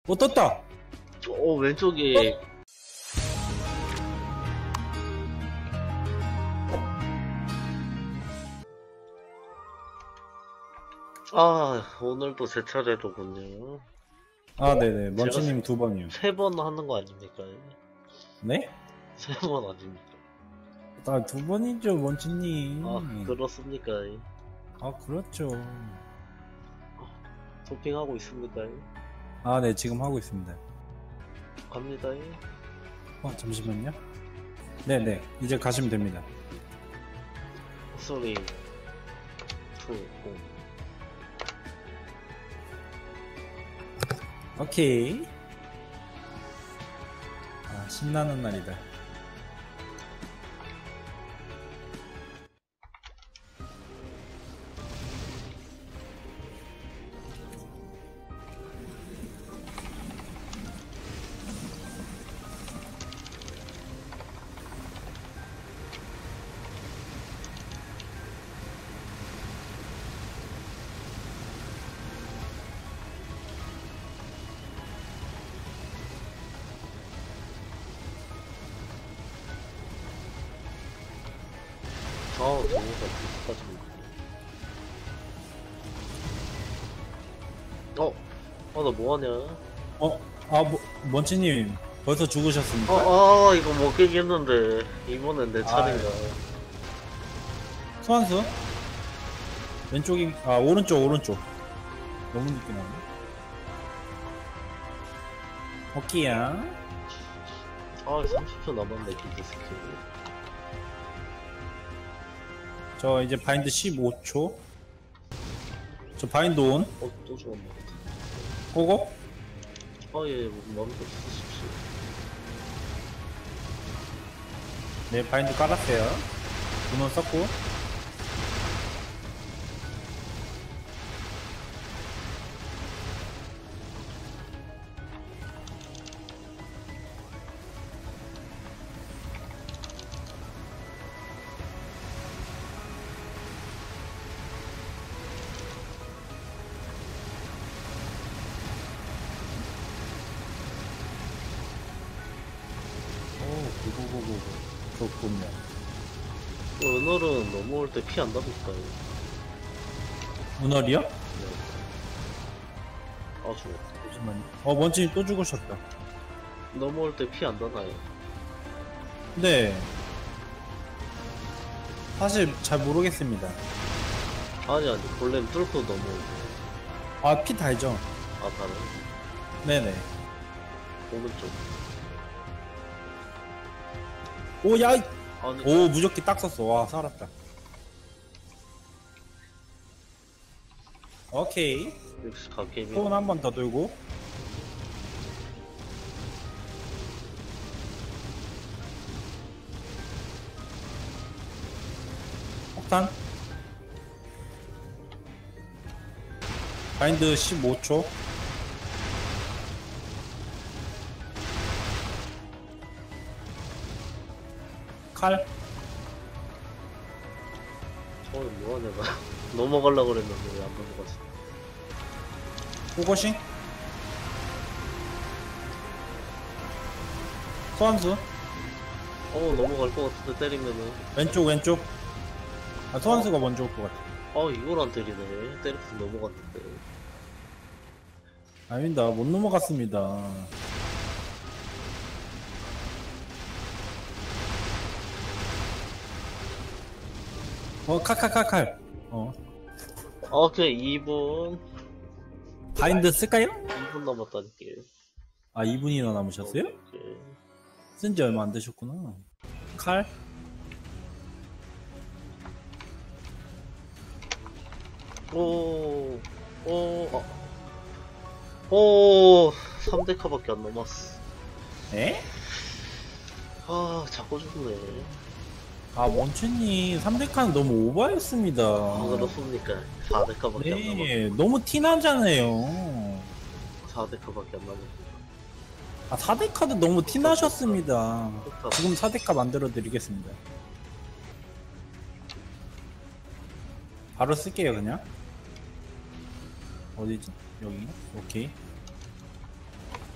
떴다. 왼쪽에 오늘도 제 차례로군요. 아, 네네. 먼치님 2번이요. 3번 하는 거 아닙니까? 네? 3번 아닙니까? 나 2번이죠, 먼치님. 그렇습니까? 아, 그렇죠. 도핑하고 있습니까? 아, 네, 지금 하고 있습니다. 갑니다. 잠시만요. 네네. 이제 가시면 됩니다. 3, 2, 1. 오케이. 신나는 날이다. 정우가 비슷하지. 나 뭐하냐? 먼치님, 벌써 죽으셨습니까? 이거 못 깨겠는데. 이번엔 내 차례인가. 소환수? 왼쪽이, 오른쪽. 너무 늦게 나오네. 오케이야. 30초 남았네, 기드 스킬. 저 이제 바인드 15초. 저 바인드 온. 또 죽었네. 고고? 예, 마음대로 쓰십시오. 네, 바인드 깔았어요. 문어 썼고. 고고고고. 좋군요. 은월은 넘어올 때 피 안 답니까? 문어리요? 네. 죽었다. 잠시만요. 먼치님 또 죽으셨다. 넘어올 때 피 안 나나요? 네. 사실 잘 모르겠습니다. 아니, 골렘 뚫고 넘어오고. 피 달죠? 다른? 네네. 오른쪽. 야! 아니, 무적기 딱 썼어. 와, 살았다. 오케이. 역시 갓게임이. 소원 한 번 더 들고. 폭탄. 바인드 15초. 칼. 뭐하냐, 나. 넘어가려고 그랬는데 왜 안 넘어갔어? 호거싱. 소환수. 넘어갈 것 같은데, 때리면은. 왼쪽. 소환수가 먼저 올 것 같아. 이걸 안 때리네. 때렸으면 넘어갔는데. 아닙니다. 못 넘어갔습니다. 칼. 오케이, 2분. 바인드 쓸까요? 2분 남았다니까요. 2분이나 남으셨어요? 오케이. 쓴지 얼마 안 되셨구나. 칼. 3대카밖에 안 남았어. 에? 자꾸 죽네. 먼치님 3대칸 너무 오버했습니다. 그렇습니까? 4대카밖에 안 남았어. 네, 너무 티나잖아요. 4대카밖에 안 남았어. 4대카도 너무 티나셨습니다. 좋다. 지금 4대카 만들어 드리겠습니다. 바로 쓸게요, 그냥. 어디지? 여기. 오케이.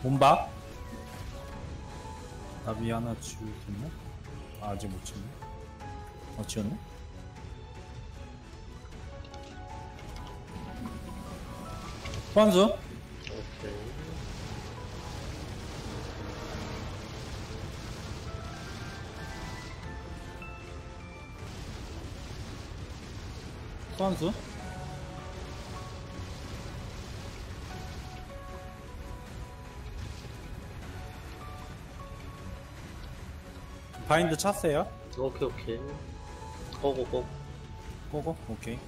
몸박. 나비 하나 지우겠나? 아, 아직 못 지웠네. 지웠네? 소환수. 오케이. 소환수. 바인드 찼어요? 오케이. 고고고. 고고. 오케이.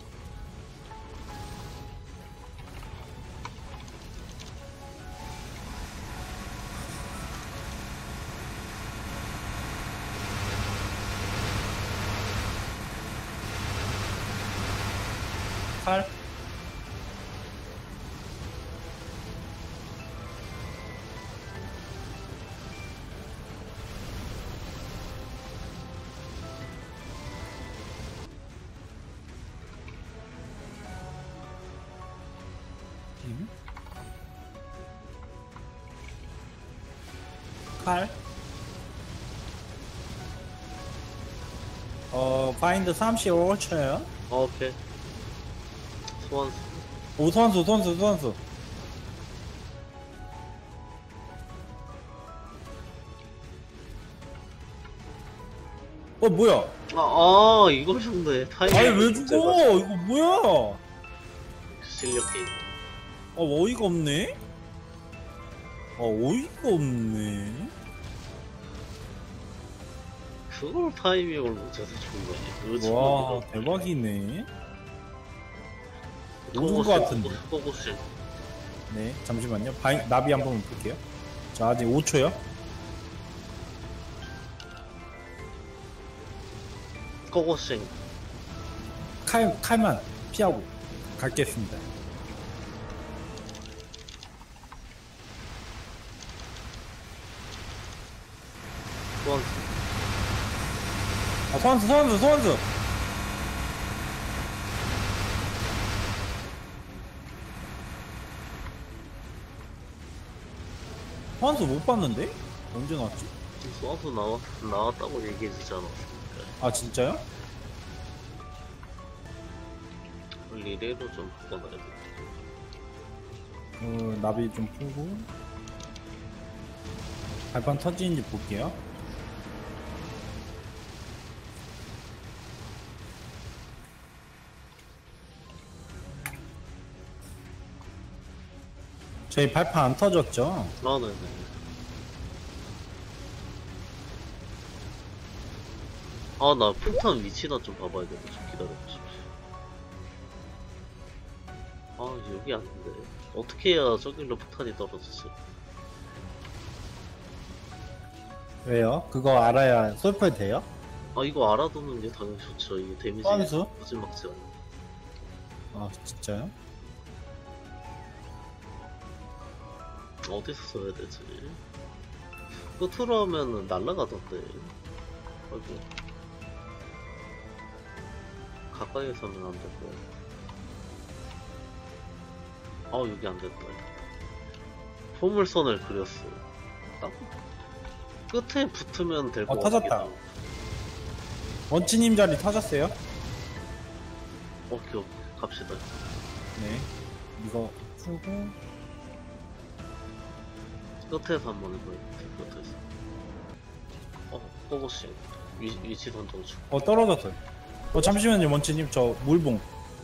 칼. 칼. 바인드 35초요. 오케이. 소환수. 오, 소환수. 뭐야? 이거 좋네. 타이밍. 아니, 왜 죽어? 이거 뭐야? 실력 게임. 어이가 없네? 어이가 없네? 그걸 타이밍을 못해서 죽네. 와, 대박이네. 녹은 거 같은데. 꼬꼬씨. 네, 잠시만요. 나비 한번 볼게요. 자, 아직 5초요. 꼬꼬씨. 칼만 피하고 갈겠습니다. 소환수. 소환수. 소환수 못 봤는데? 언제 나왔지? 소환수 나왔다고 얘기해주지 않았습니까? 아, 진짜요? 리레이로 좀 바꿔놔야 돼. 나비 좀 풀고 발판 터지는지 볼게요. 저희 발판 안 터졌죠? 네네. 나 폭탄 위치나 좀 봐봐야겠다. 좀 기다려보십시오. 여기 안 돼. 어떻게 해야 저길로 폭탄이 떨어지지? 왜요? 그거 알아야 솔플 돼요? 이거 알아두는 게 당연히 좋죠. 이게 데미지 소환수? 무지막지 않아. 진짜요? 어디서 써야 되지? 끝으로 하면은 날라가던데. 아이고. 가까이에서는 안 되고. 여기 안 됐다. 포물선을 그렸어. 딱 끝에 붙으면 될 것 같아. 터졌다. 원치님 자리 터졌어요? 오케이, 갑시다. 네. 이거 풀고 끝에서 한번 해봐야겠다. 끝에서. 꼬고씨. 위치 선정주. 떨어졌어요. 잠시만요, 원치님. 저 물봉.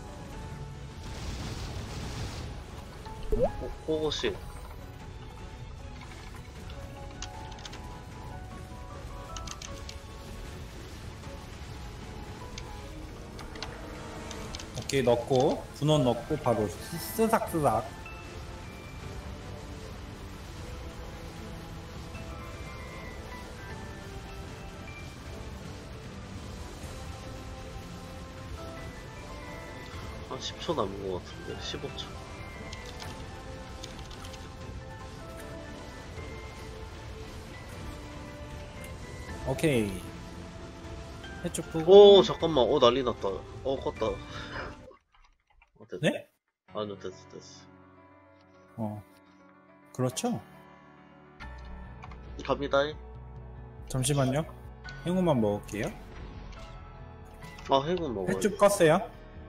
꼬고씨. 오케이, 넣고 분원 넣고 바로 쓰삭. 한 10초 남은 것 같은데. 15초. 오케이. 해쪽 보고. 잠깐만. 난리 났다. 껐다. 됐다. 네? 아니요, 됐어. 그렇죠. 갑니다. 잠시만요. 행운만 먹을게요. 아, 행운 먹어요. 횟집 껐어요?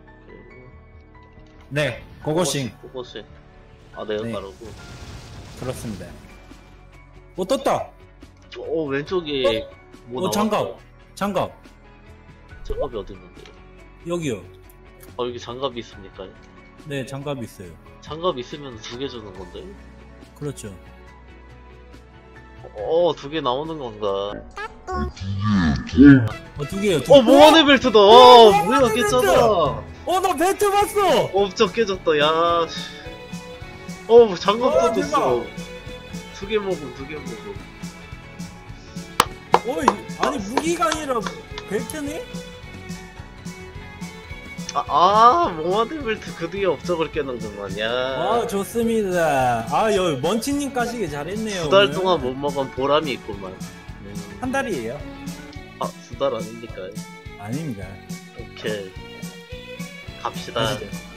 네, 고고싱. 고고싱. 아, 내가 네. 가라고. 그렇습니다. 떴다! 왼쪽에 뭐 나왔어? 장갑! 장갑! 장갑이 어디 있는데요? 여기요. 여기 장갑이 있습니까? 네, 장갑이 있어요. 장갑 있으면 2개 주는 건데? 그렇죠. 2개 나오는 건가? 두 개요. 몽환의 벨트다! 뭐야, 몽환의 깼잖아! 나 벨트 봤어! 엄청 깨졌다, 야. 장갑도 줬어. 2개 먹음, 2개 먹음. 어이, 아니, 무기가 아니라 벨트네? 몽환의 벨트 그 뒤에 업적을 깨는구만, 야. 아, 좋습니다. 여기 먼치님 까시기 잘했네요. 2달 오늘. 동안 못 먹은 보람이 있구만. 한 달이에요. 2달 아닙니까? 아닙니다. 오케이. 갑시다. 가시죠.